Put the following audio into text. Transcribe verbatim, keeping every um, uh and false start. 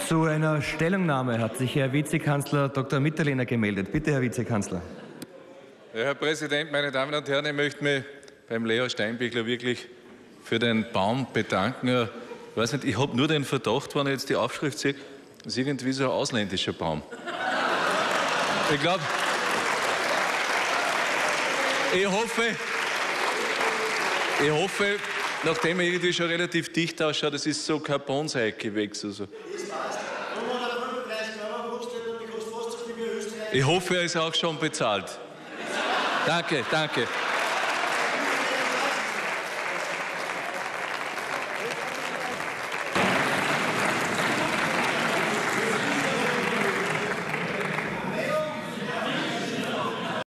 Zu einer Stellungnahme hat sich Herr Vizekanzler Doktor Mitterlehner gemeldet. Bitte, Herr Vizekanzler. Ja, Herr Präsident, meine Damen und Herren, ich möchte mich beim Leo Steinbichler wirklich für den Baum bedanken. Ich weiß nicht, ich habe nur den Verdacht, wenn ich jetzt die Aufschrift sehe, das ist irgendwie so ein ausländischer Baum. Ich glaube, ich hoffe, ich hoffe, nachdem er irgendwie schon relativ dicht ausschaut, das ist so kein Bonsai-Gewächs. Also. Ich hoffe, er ist auch schon bezahlt. Danke, danke.